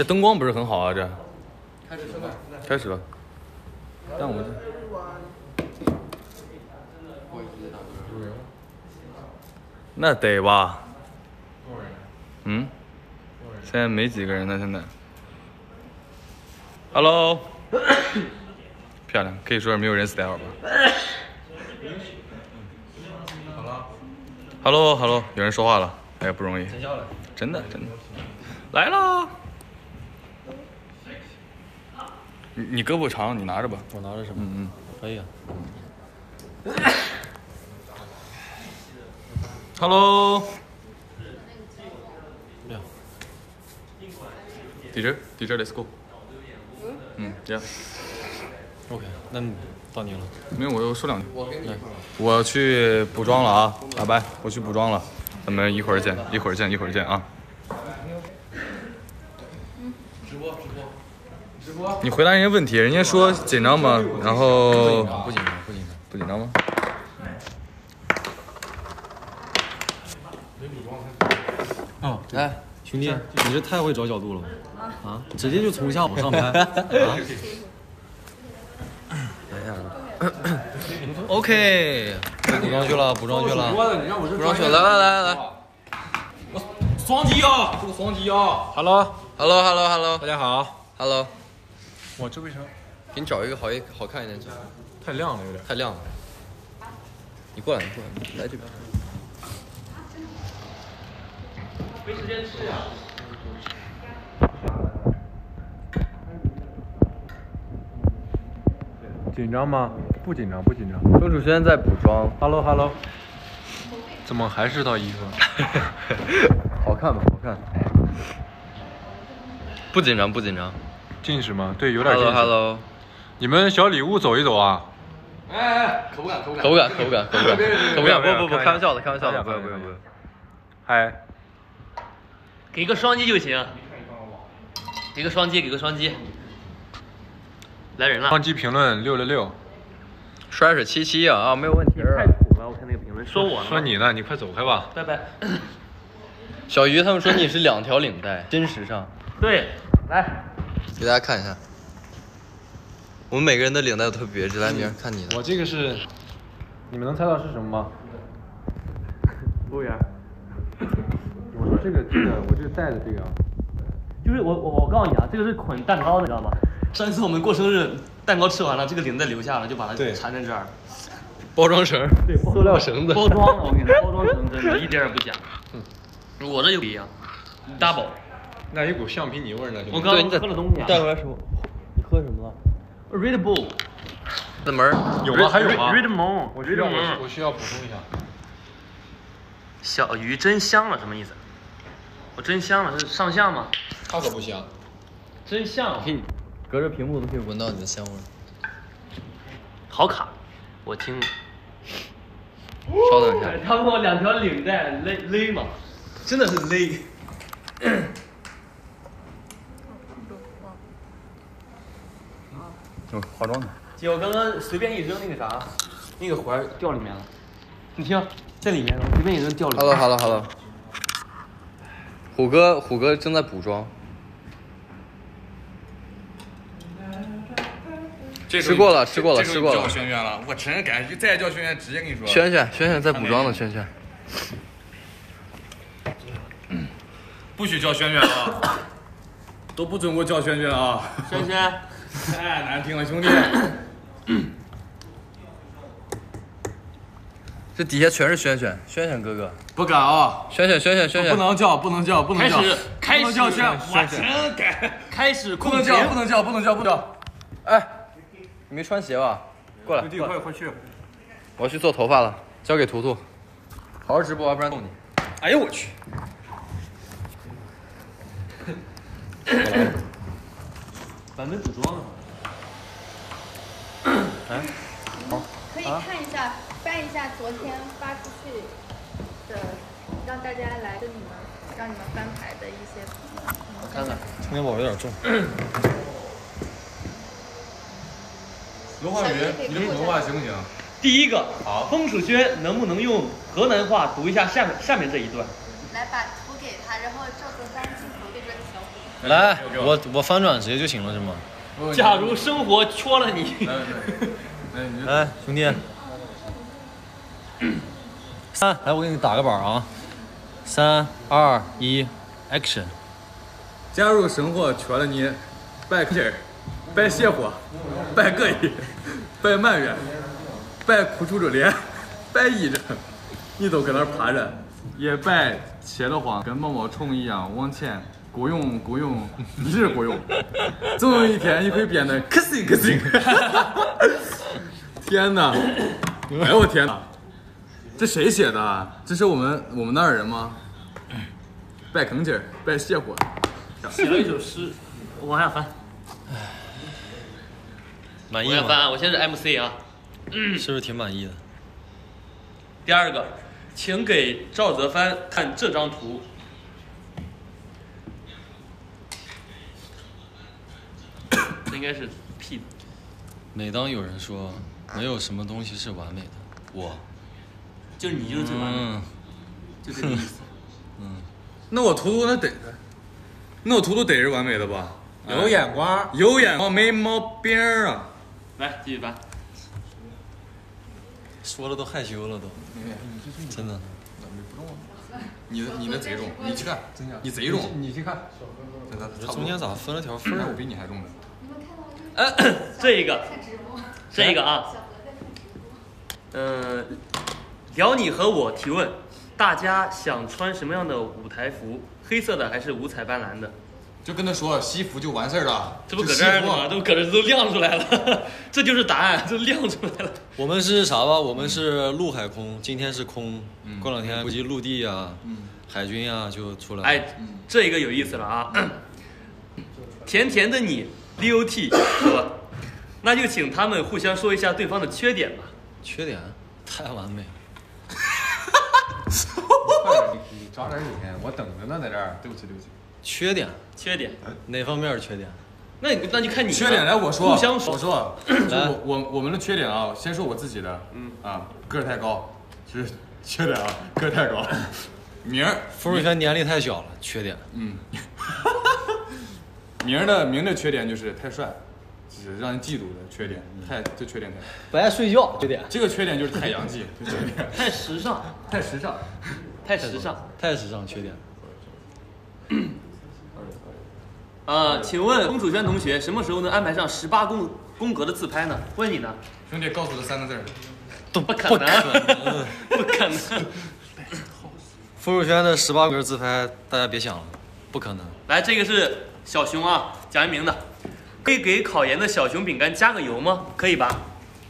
这灯光不是很好啊，这。 开始了吗？ 开始了。但我那得吧？ 多少人？ 嗯，现在没几个人呢，现在。Hello， 漂亮，可以说是没有人 style 吧？ 好了。 Hello， 有人说话了，哎呀，不容易， 成交了， 真的，来啦！你胳膊长，你拿着吧。 我拿着什么？ 嗯， 可以啊。 Hello。 呀。 Teacher，let's go。Yeah。 OK， 那到你了。 没有，我又说两句。 我给你。 我去补妆了啊，拜拜，我去补妆了，咱们一会儿见啊。直播。你回答人家问题，人家说紧张吗？然后不紧张吗？哦，哎，兄弟，你这太会找角度了吧？啊，直接就从下往上拍。啊 OK， 补妆去了。来。 双击啊！这个双击啊 Hello， 大家好。 Hello， 我这为啥给你找一个好看一点的。 太亮了？有点太亮了。你过来，来这边。 没时间吃呀。 紧张吗？不紧张。 钟楚轩在补妆。 Hello， 怎么还是套衣服？ 好看。不紧张。 近视吗？对，有点近视。 Hello， 你们小礼物走一走啊？ 哎，口感，不，开玩笑的，不用。 嗨， 给个双击就行。给个双击。来人了。 双击评论666。 摔水77啊，没有问题。 太土了，我看那个评论说我呢。 说你呢，你快走开吧。 拜拜。 小鱼他们说你是2条领带，真时尚。 对，来， 给大家看一下，我们每个人的领带都特别，来明儿看你的。 我这个是，你们能猜到是什么吗？ 服务员。 我说这个，我这个带的这个。 就是我告诉你啊，这个是捆蛋糕的，知道吗？上一次我们过生日，蛋糕吃完了，这个领带留下了，就把它缠在这儿。 包装绳， 对， 塑料绳子。 包装了，我跟你说，包装成真的，一点也不假。我这就不一样 ，double。 那一股橡皮泥味儿呢？ 我刚喝了东西啊。 带回来什么？你喝什么了 ？Red Bull。 的门有吗？还有吗 ？Red Moon， 我需要补充一下。 小鱼真香了，什么意思？我真香了，是上相吗？ 它可不香。 真香， 可以隔着屏幕都可以闻到你的香味。 好卡，我听。 稍等一下， 他问我2条领带勒吗？真的是勒。 化妆的。 姐，我刚刚随便一扔那个啥，那个环掉里面了。你听，在里面，我随便一扔掉里面。 Hello， 虎哥正在补妆。吃过了。 叫轩轩了，我真敢再叫轩轩，直接跟你说。 轩轩在补妆呢，轩轩。 不许叫轩轩啊！都不准给我叫轩轩啊！ 轩轩， 太难听了，兄弟。 这底下全是轩哥哥。 不敢啊！ 轩， 不能叫。 开始叫轩，我真敢。 开始不能叫。 哎，你没穿鞋吧？过来， 快去！ 我要去做头发了，交给图图。好好直播，要不然动你。 哎呦我去！ 咱们补妆了。 哎，好。可以看一下，翻一下昨天发出去的，让大家来跟你们，让你们翻牌的一些。 我看看， 充电宝有点重。 罗焕宇，你的普通话行不行？ 第一个， 好， 风楚轩能不能用河南话读一下下面这一段？ 来把图给他，然后照个干镜头对着小虎。 来，我翻转直接就行了是吗？ 假如生活戳了你， 来，兄弟，来，我给你打个板啊，3、2、1 ，Action！ 假如生活缺了你，拜劲儿，拜邪火，拜膈应，拜埋怨，拜苦楚着脸，拜癔症，你都搁那儿趴着，也拜切了慌，跟毛毛虫一样往前雇佣，一直雇佣，总有一天你会变得可行。天哪！哎呦我天哪！这谁写的？这是我们那儿人吗？拜吭气儿，拜邪火。 写了一首诗，往下翻。 满意吗？ 往下翻，我现在是 MC 啊。 是不是挺满意的？ 第二个，请给赵泽帆看这张图。这应该是 P 的。 每当有人说没有什么东西是完美的，我就是你就是最完美的，就这个意思。 那我图图得是完美的吧？ 有眼光， 有眼光没毛病啊！ 来，继续翻。 说了都害羞了都，真的。 你的贼重，你去看，你贼重， 你去看。 这中间咋分了条缝儿？ 我比你还重呢。 这个啊，聊你和我提问，大家想穿什么样的舞台服？黑色的还是五彩斑斓的？ 就跟他说西服就完事儿了， 这不搁这儿呢吗？这不搁这都亮出来了，这就是答案，这亮出来了。 我们是啥吧？我们是陆海空，今天是空，过两天估计陆地啊、海军啊就出来了。 哎，这个有意思了啊！甜甜的你 ，DOT 说，那就请他们互相说一下对方的缺点吧。 缺点太完美了。 你抓点紧，我等着呢，在这儿。 对不起。 缺点哪方面是缺点？ 那就看你缺点来我说， 互相说。 我说，我们的缺点啊，先说我自己的，个儿太高，是缺点啊，个儿太高。名儿， 冯瑞轩年龄太小了，缺点。 名的缺点就是太帅，就是让人嫉妒的缺点，这缺点太。 不爱睡觉，缺点。 这个缺点就是太洋气，这缺点。 太时尚， 太时尚， 缺点。 请问风楚轩同学什么时候能安排上18宫格的自拍呢？问你呢？ 兄弟，告诉他3个字儿， 不可能，不可能。 冯楚轩的18格自拍，大家别想了，不可能。 来，这个是小熊啊，蒋一鸣的，可以给考研的小熊饼干加个油吗？可以吧？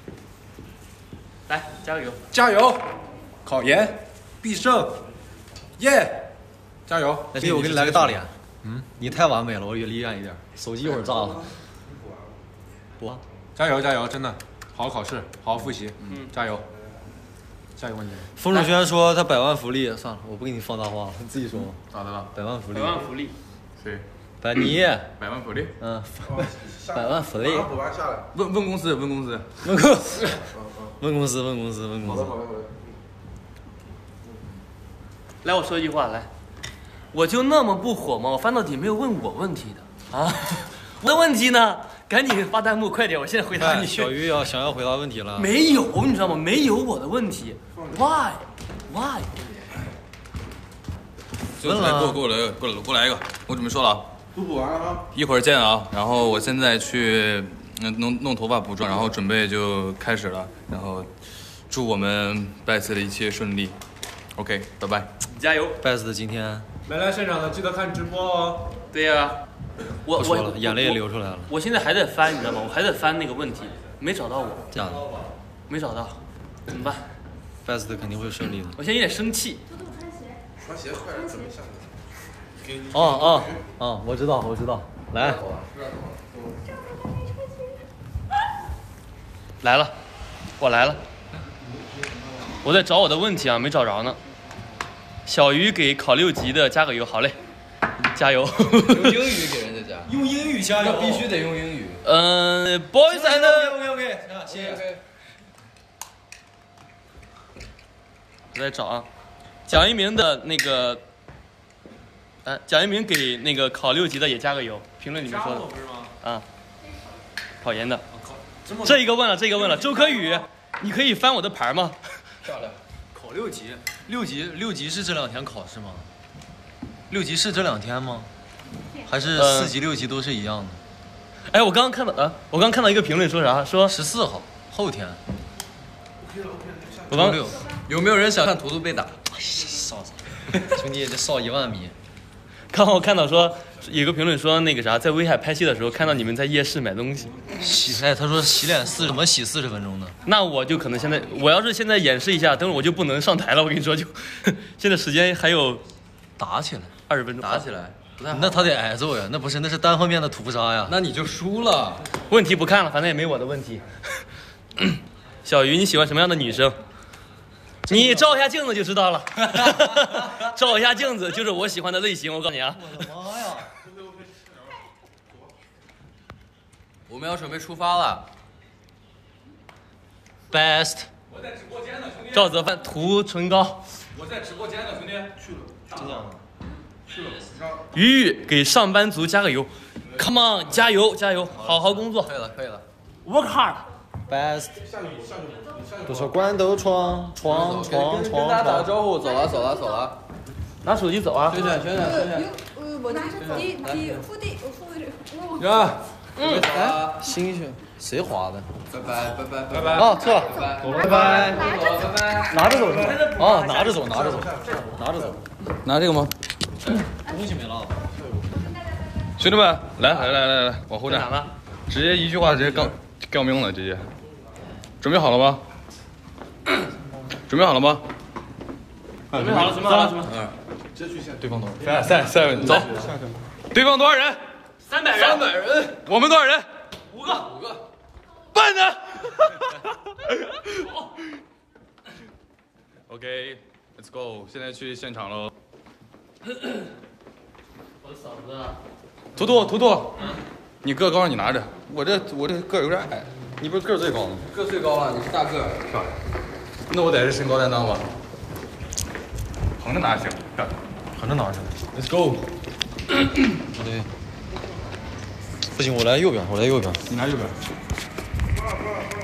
来，加个油， 加油，考研必胜，耶！加油！ 那弟，我给你来个大脸。你太完美了，我离远一点，手机一会儿炸了。我加油，真的，好好考试，好好复习，加油，加油，你。 冯楚轩说他100万福利，算了，我不给你放大话了，你自己说吧。 咋的了 ？100万福利。 100万福利。 谁？ 你。 100万福利。 100万福利。 问公司。 来，我说一句话，来，我就那么不火吗？我翻到底没有问我问题的啊！我的问题呢？赶紧发弹幕，快点！我现在回答你。 小鱼想要回答问题了。 没有，你知道吗？没有我的问题。Why？ 问了，过来一个，我准备说了啊。 补完了吗？ 一会儿见啊！然后我现在去弄头发补妆，然后准备就开始了。然后祝我们拜次的一切顺利。OK， 拜拜， 加油！ 拜斯的今天来现场的记得看直播哦。 对呀，我说了，眼泪也流出来了。 我现在还在翻，你知道吗？我还在翻那个问题，没找到我。 假的。 没找到，怎么办？ 拜斯的肯定会顺利的。 我现在有点生气。 穿鞋快点，准备下去。 我知道，来。 来了，我来了。我在找我的问题啊，没找着呢。小鱼给考6级的加个油，好嘞，加油。 用英语给人家加， 用英语加油， 必须得用英语。 boys and OK， 谢谢。 我在找啊，蒋一鸣的那个蒋一鸣给那个考6级的也加个油，评论里面说的。 不是吗？ 啊，考研的。这一个问了，周柯宇，你可以翻我的牌吗？ 漂亮。 考6级，6级是这2天考试吗？6级是这2天吗？还是4级、6级都是一样的？ 哎，我刚看到一个评论说啥？说 14号后天。 我刚 6。 有没有人想看图图被打？ 少兄弟，这少1万米。 刚好看到说有个评论说那个啥，在威海拍戏的时候看到你们在夜市买东西。 他说洗脸怎么洗40分钟呢？ 那我就可能我要是现在演示一下，等会儿我就不能上台了。我跟你说，就现在时间还有打起来 20分钟。 打起来不太好。 那他得挨揍呀，那是单方面的屠杀呀。 那你就输了。 问题不看了，反正也没我的问题。小鱼，你喜欢什么样的女生？你照一下镜子就知道了。照一下镜子就是我喜欢的类型，我告诉你啊。 我的妈呀！ 我们要准备出发了。 Best。 我在直播间呢，兄弟。 赵泽帆涂唇膏。 我在直播间呢，兄弟。去了。 真的吗？ 去了。 鱼鱼给上班族加个油 ，Come on， 加油，好好工作。 可以了。 Work hard。 Best。多少关都闯。 跟大家打个招呼，走了。 拿手机走啊。 宣传。 我拿着副地。 呀。 新鲜，谁划的？ 拜拜。 哦，错了， 拜拜。 拿着走是吧？哦，拿着走。 拿这个吗？ 东西没落。 兄弟们，来，往后站。 在哪呢？ 直接一句话直接杠命了，直接。准备好了吗？ 准备好了。 对方多少？赛文，走。对方多少人 300人。 我们多少人 5个。 半呢？OK，Let's go， 现在去现场喽。 我的嫂子。 图图，你个高，你拿着。我这个有点矮，你不是个最高吗？ 个最高了，你是大个。 漂亮。那我得是身高担当吧？横着拿行，漂亮。 横着拿着。 Let's go。 对。不行，我来右边。 你拿右边。